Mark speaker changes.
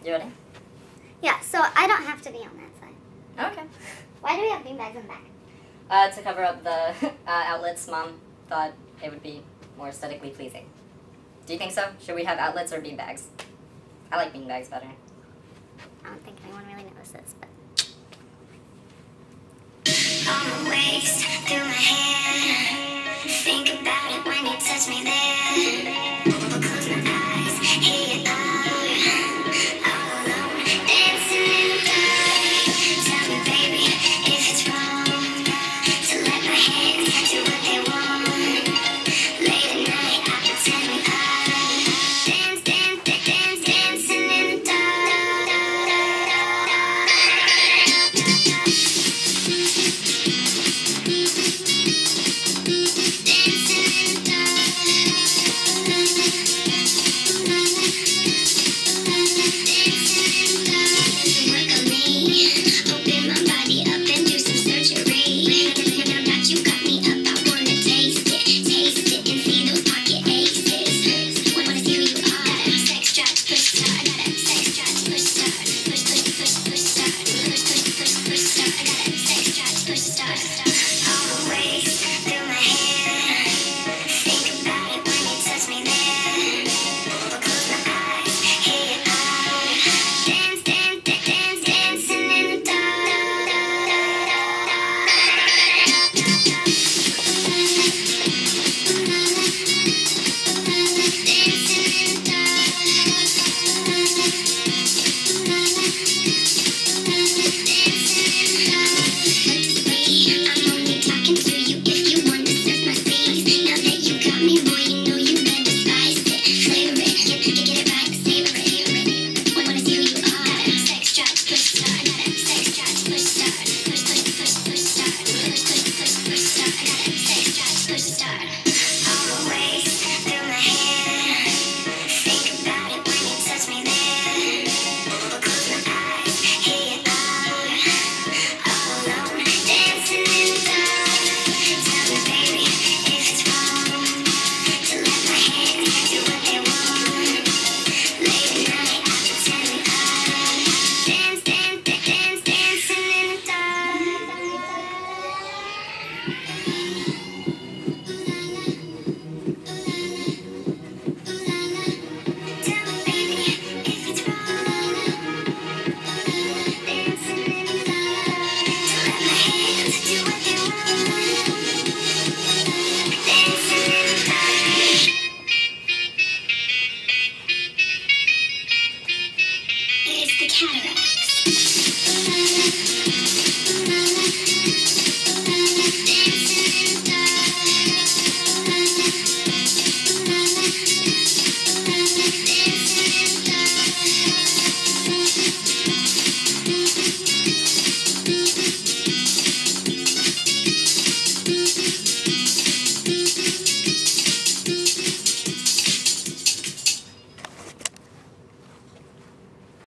Speaker 1: You ready?
Speaker 2: Yeah, so I don't have to be on that side.
Speaker 1: Okay.
Speaker 2: Why do we have beanbags in the back?
Speaker 1: To cover up the outlets, Mom thought it would be more aesthetically pleasing. Do you think so? Should we have outlets or beanbags? I like beanbags better.
Speaker 2: I don't think anyone really notices, but...
Speaker 3: On my waist, through my hair. Think about it when you touch me there.